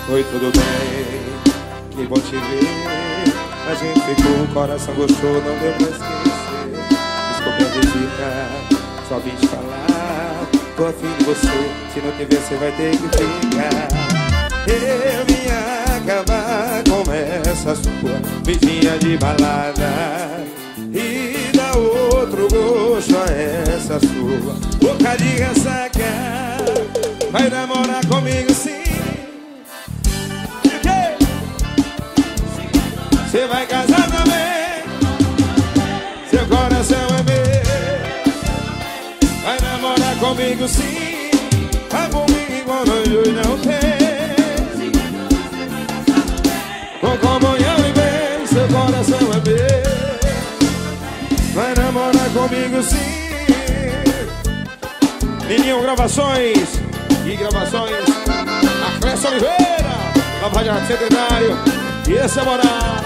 Oi, tudo bem? Que bom te ver. A gente ficou, o coração gostou, não deu pra esquecer. Desculpe a visita, só vim te falar. Tô afim de você, se não te ver você vai ter que ficar. Eu vim acabar com essa sua vidinha de balada e dar outro gosto a essa sua boca de ressaca. Vai namorar comigo sim. Você vai casar também. Seu coração é meu. Vai namorar comigo sim. Vai comigo quando eu não tenho. Com comunhão e bem. Seu coração é meu. Vai namorar comigo sim. Lininho Gravações. E gravações a Clécia Oliveira, na Rádio Centenário. E esse é moral.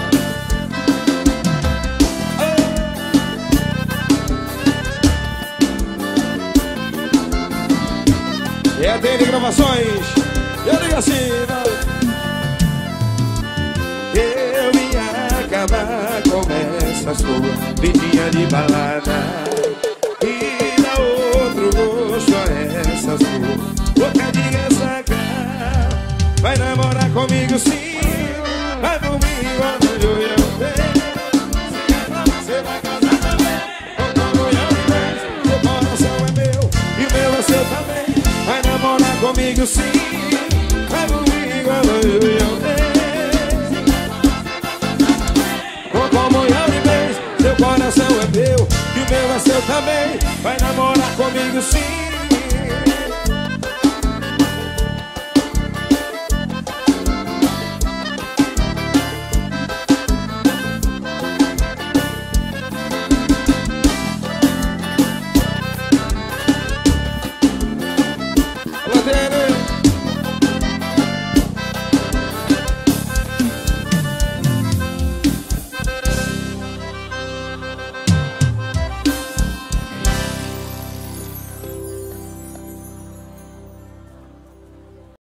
E a dele Gravações. Eu digo assim, eu vim acabar com essa sua vidinha de balada e dar outro gosto a essa sua boca de ressaca. Vai namorar comigo sim. Vai comigo onde eu não tenho. Você vai casar também. Com eu não tenho. Seu coração é meu e o meu é seu também. Vai namorar comigo sim. Vai comigo onde eu não tenho. Com comunhão de bens. Seu coração é meu e o meu é seu também. Vai namorar comigo sim.